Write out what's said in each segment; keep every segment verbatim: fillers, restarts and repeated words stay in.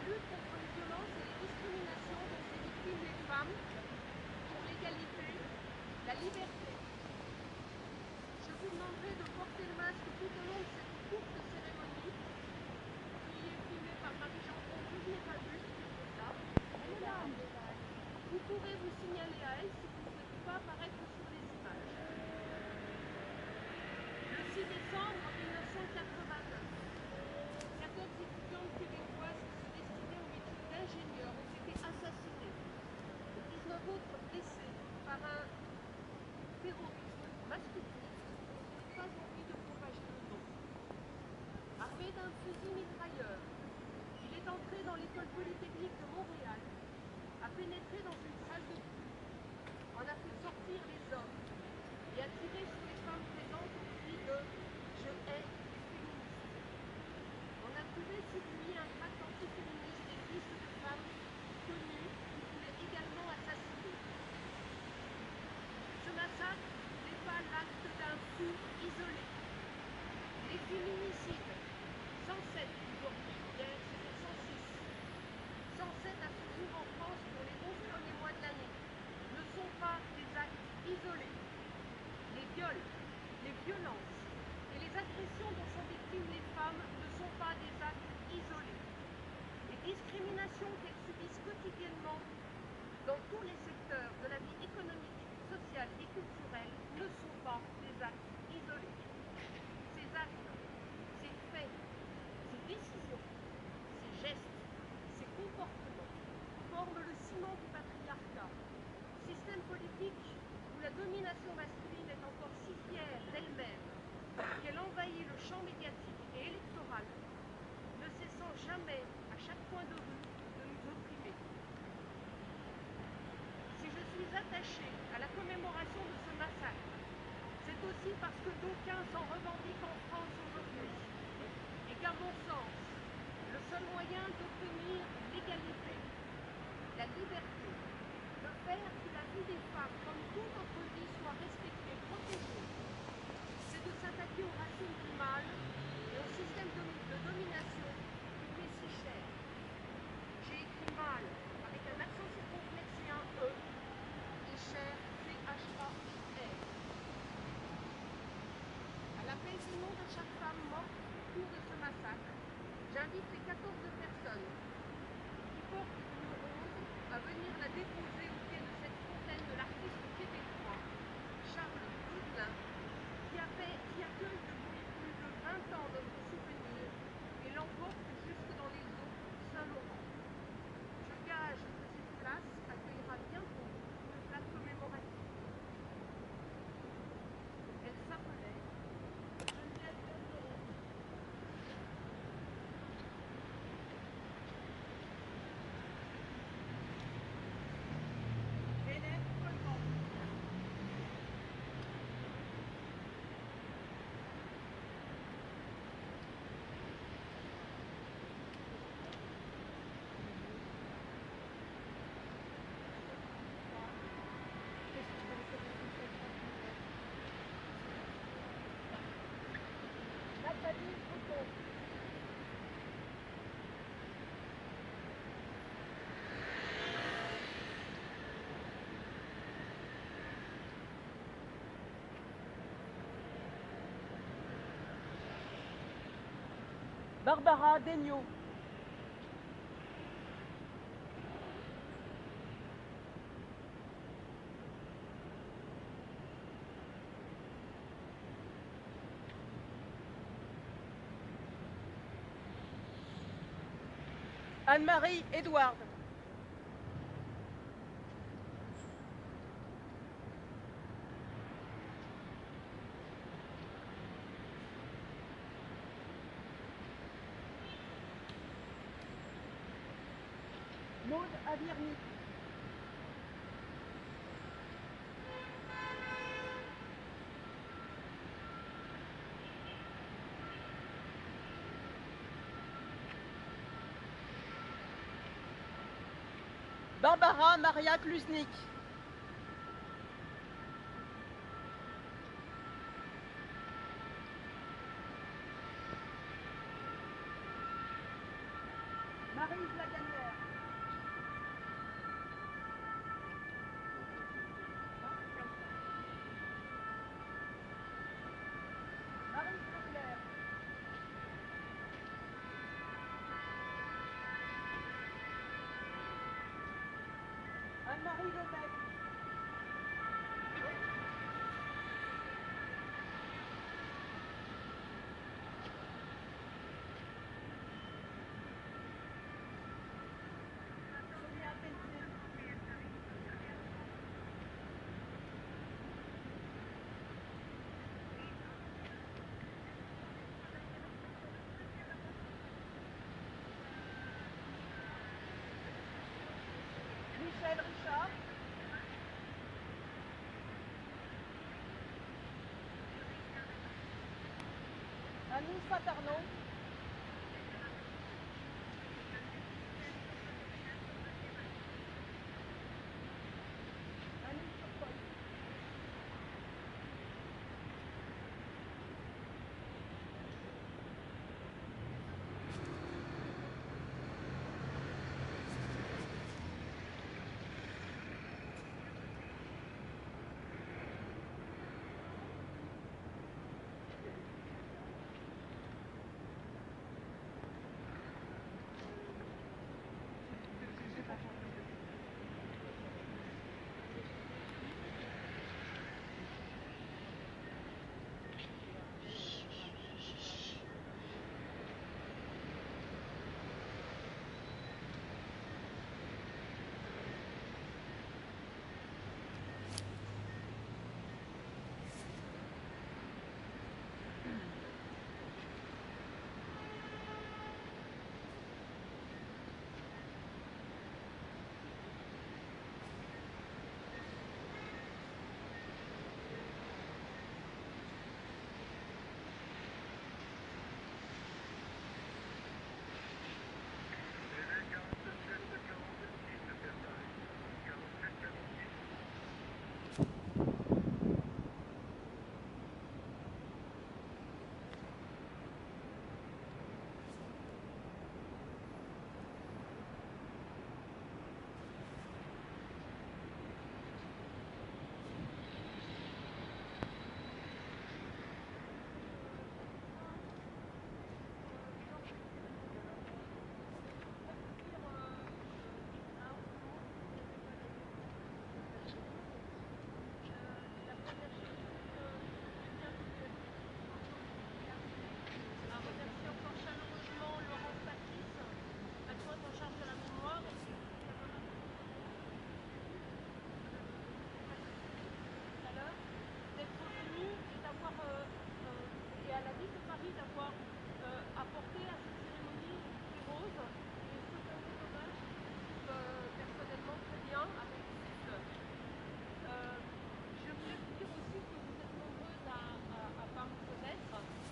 lutte contre les violences et les discriminations dont sont victimes les femmes, pour l'égalité, la liberté. Je vous demanderai de porter le masque tout au long de cette courte cérémonie, qui est filmée par Marie-Jean Comte, je n'ai pas vu, c'est ça. Elle est là. Vous pourrez vous signaler à elle si vous ne souhaitez pas apparaître sur les images. Le six décembre mille neuf cent quatre-vingt-neuf, quatorze étudiantes québécoises qui se destinaient au métier d'ingénieur ont été assassinées et dix-neuf autres blessées par un terroriste masculiniste qui n'a pas envie de propager le nom. Armé d'un fusil mitrailleur, il est entré dans l'école polytechnique de Montréal, a pénétré dans une salle de cours, en a fait sortir les hommes et a tiré sur les femmes présentes au cri de « Je hais les féministes ». On a trouvé sur lui un tract antiféministe et une liste de femmes connues qui voulaient également assassiner. Ce massacre n'est pas l'acte d'un fou isolé. Les féminicides, cent sept aujourd'hui, hier c'était cent six, cent sept à ce jour en France pour les onze premiers mois de l'année, ne sont pas des actes isolés. Les viols, les violences et les agressions dont sont victimes les femmes ne sont pas des actes isolés. Les discriminations qu'elles subissent quotidiennement dans tous les secteurs de la vie économique, sociale et culturelle ne sont pas des actes isolés. Ces actes, ces faits, ces décisions, ces gestes, ces comportements forment le ciment du patriarcat, système politique où la domination masculine est encore si fière d'elle-même qu'elle envahit le champ médiatique et électoral, ne cessant jamais, à chaque coin de rue, de nous opprimer. Si je suis attachée à la commémoration de ce massacre, c'est aussi parce que d'aucuns s'en revendiquent en France aujourd'hui, et qu'à mon sens, le seul moyen d'obtenir l'égalité, la liberté, de faire que la vie des femmes, comme toute autre vie, soit respectée, protégée, c'est de s'attaquer aux racines du mal et au système de domination qui lui est si cher. J'ai écrit mal avec un accent circonflexe et un E, et cher, C H A I R. À l'appel du nom de chaque femme morte au cours de ce massacre, j'invite les quatorze personnes qui portent le numéro onze à venir la déposer au pied de cette fontaine de l'artiste québécois Charles Goudelin, qui, a fait, qui accueille depuis plus de vingt ans notre souvenir et l'emporte jusque dans les eaux du Saint-Laurent. Je gage que cette place accueillera bientôt une plaque commémorative. Elle s'appelait Geneviève Bergeron. Hélène Colmont. Nathalie Breton. Barbara Degnaud. Anne-Marie Edouard. Maud Avirny. Barbara Maria Klusnik. Marie Vlaganova. Marie Lemaitre. Sonia Pelletier. Michel Richard. Annie Satarno. Annie Turcotte. D'avoir euh, apporté à cette cérémonie des roses et ce qu'on est dommage, euh, personnellement très bien avec ces fleurs. Euh, je voulais vous dire aussi que vous êtes nombreuses à ne pas me connaître.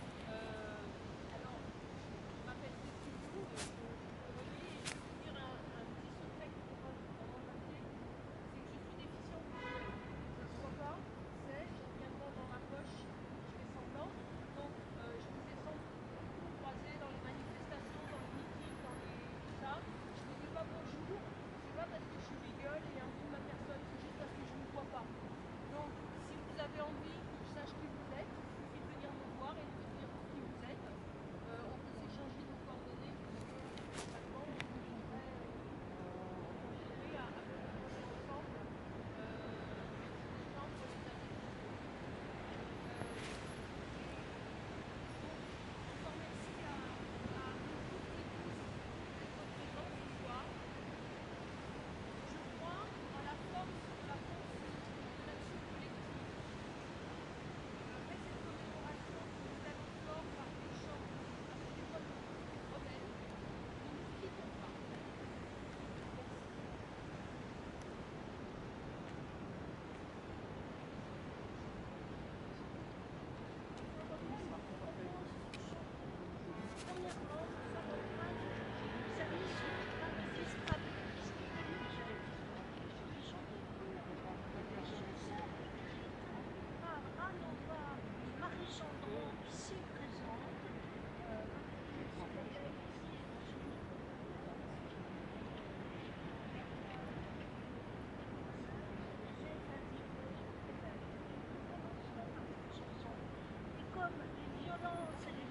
Euh, alors, je m'appelle Cécile Young, je suis reliée et je vais vous dire un, un petit secret qui est dans mon papier, c'est que je suis déficiente visuelle. Je ne vois pas, c'est, j'ai bien le dans ma poche, je fais semblant. Donc, euh, je vous ai sans doute beaucoup croisé dans les manifestations, dans les meetings, dans les tout ça. Je ne vous dis pas bonjour, c'est pas parce que je suis bégueule et un bout de ma personne, c'est juste parce que je ne vous vois pas. Donc, si vous avez envie que je sache qui vous êtes, il suffit de venir me voir et de me dire qui vous êtes. Euh, on peut s'échanger nos coordonnées puisque normalement, on voudrait continuer à, à collaborer ensemble euh, des gens pour les années qui viennent. Encore merci à, à vous toutes et tous d'être présents ce soir. Je crois en la force de la pensée, de l'action collective. Après cette commémoration que nous allons clore par des chants, par des dévoilements rebelles, ne nous quittons pas. Premièrement, nous avons hommage au service magistral de la qui chante des chansons écrites par Anova et Marie Chandron, ici présente. Euh, Marie, collègue ici dans ce micro. Et comme les violences et les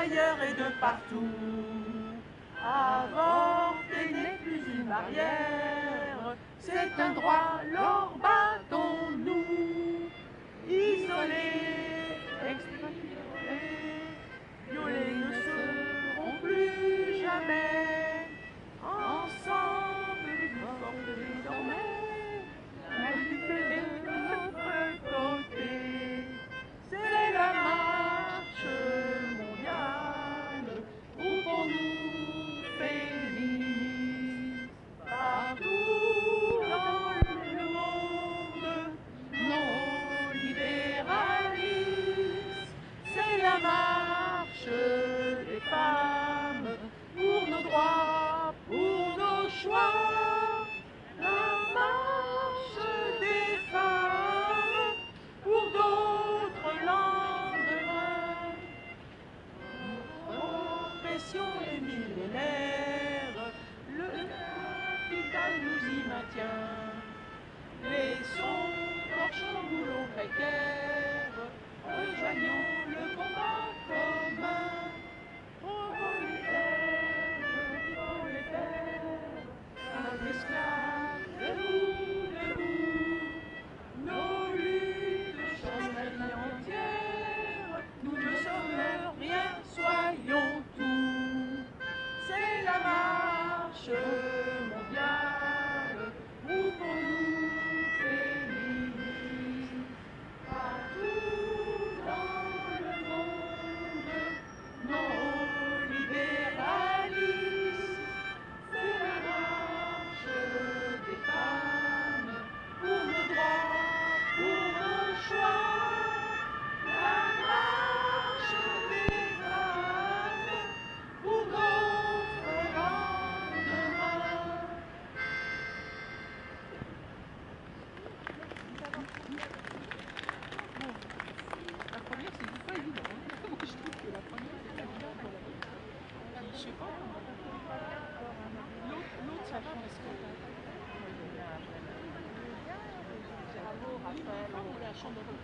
d'ailleurs et de partout. Avorter n'est plus une barrière, c'est un droit, alors battons-nous. Isolés, expatriés, violés ne seront plus jamais. Ensemble, nous portons désormais la lutte de notre côté. C'est la marche mondiale où pour nous féministes. Partout dans le monde, nos libéralistes. C'est la marche des femmes pour nos droits, pour nos choix. La marche des femmes pour d'autres lendemains. Notre oppression est millénaire, le capital nous y maintient. Laissons torchons boulot précaire, rejoignons le combat commun. Prolétaires, prolétaires, un esclave, debout, debout. Nos luttes changent la vie entière, nous ne sommes rien, soyons tout. C'est la marche mondiale, où pour nous féministes. Partout dans le monde, nos libéralistes. C'est la marche des femmes, pour nos droits, pour nos choix. La marche des femmes, pour d'autres lendemains. La première, c'est pas évident. Moi, je trouve que la première, c'est la bien pour la vie. Je sais pas. L'autre, l'autre, ça change. Bravo, Raphaël. On la chambre de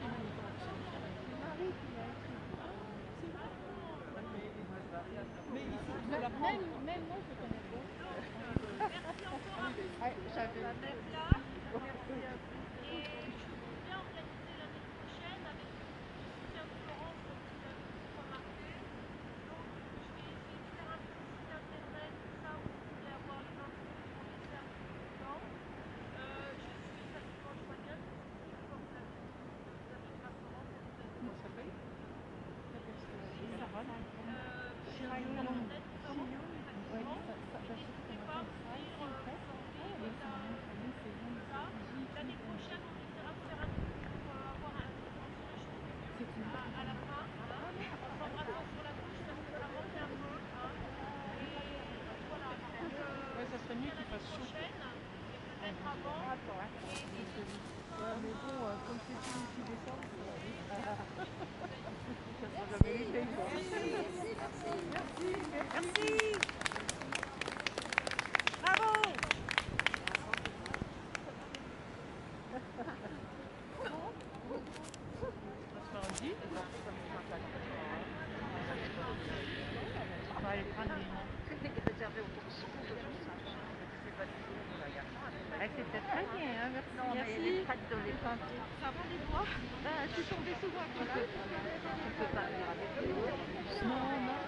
mais il faut que la Même, même moi, je connais pas. Merci encore à vous. Ouais, j'avais... La même là. Merci à vous. Et je voudrais bien organiser l'année prochaine avec le soutien de Florence, comme vous l'avez remarqué. Donc, je vais essayer de faire un petit site internet, tout ça, où vous pouvez avoir les infos pour laisser un petit peu de temps. Euh, je suis facilement joignable. Comme vous avez dit, vous avez ma Florence, vous avez... comment ça s'appelle? Euh, sur internet, tout ça, vous pouvez facilement. N'hésitez pas à ouvrir, euh, vous envoyer tout ça. L'année prochaine, on essaiera de faire un truc pour euh, avoir un petit à, à la fin. Hein, en s'embrassant sur la bouche parce que ça manque un peu. Hein, et voilà. Donc, euh, Ouais, ça serait mieux qu'il l'année fasse chaud. prochaine, et peut-être avant. Et d'ici Ouais, mais bon, euh, comme c'est tout le décembre, ça sera jamais l'été. Merci, merci. Bravo! Mardi. On va aller prendre une. C'était réservé autour de son c'était très bien, hein, merci. Non, mais Merci. les traites de l'époque. Ça va les doigts? Ben, je suis tombée souvent avec ça. Tu peux pas venir avec eux. Non, non.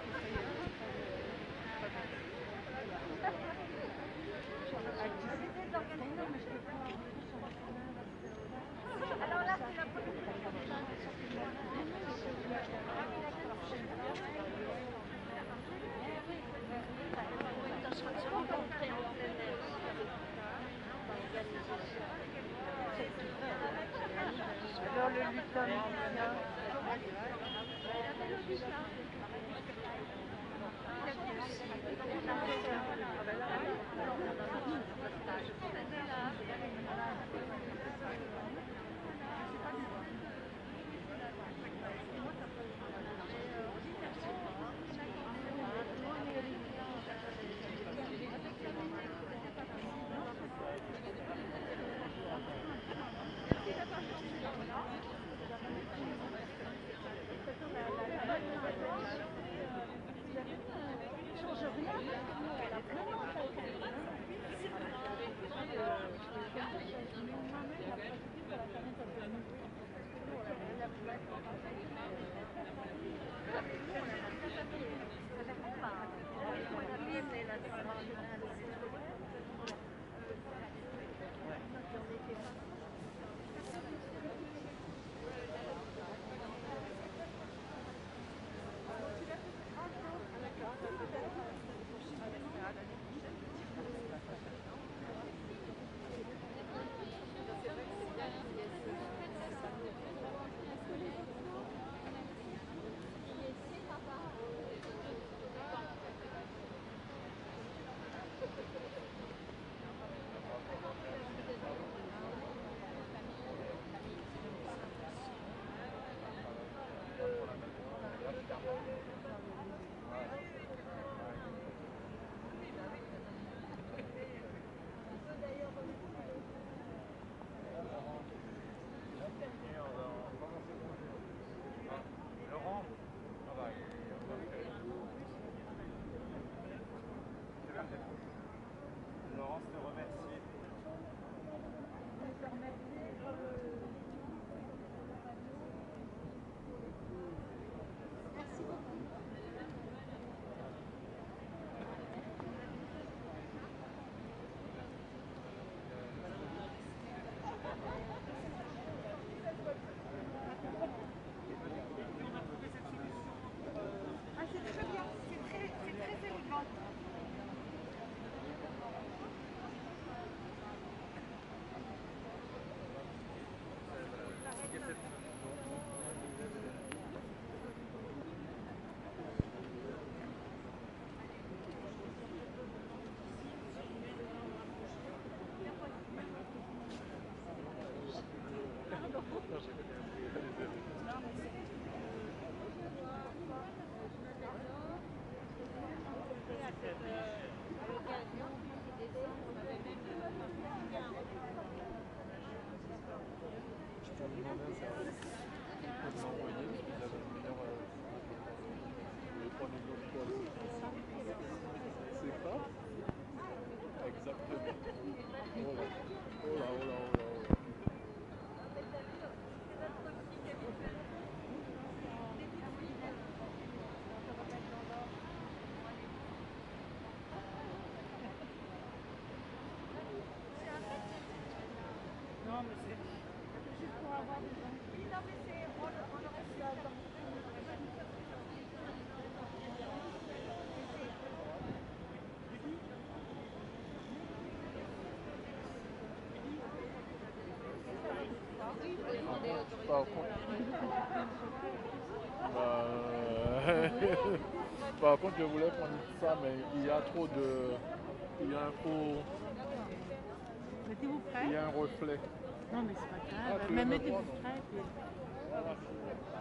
Alors là, c'est la première alors le lutin, Laurence te remercie. Merci beaucoup. Ah, c'est très bien, c'est très, c'est très élégant. Je peux vous demander un service. Vous pouvez me l'envoyer parce que vous avez le meilleur. Vous prenez de l'autre poil. C'est ça? Exactement. Oh là, oh là, oh là, oh là, oh là. Non, mais c'est juste pour avoir des gens. Oui, non, mais c'est, on, le- on aurait pu faire. Par contre, bah, euh, par contre, je voulais prendre ça, mais il y a trop de. Il y a un faux. Mettez-vous prêts? Il y a un reflet. Non, mais c'est pas Ah, grave. tu veux Mais me mettez-vous prendre? prêts. Puis... Voilà.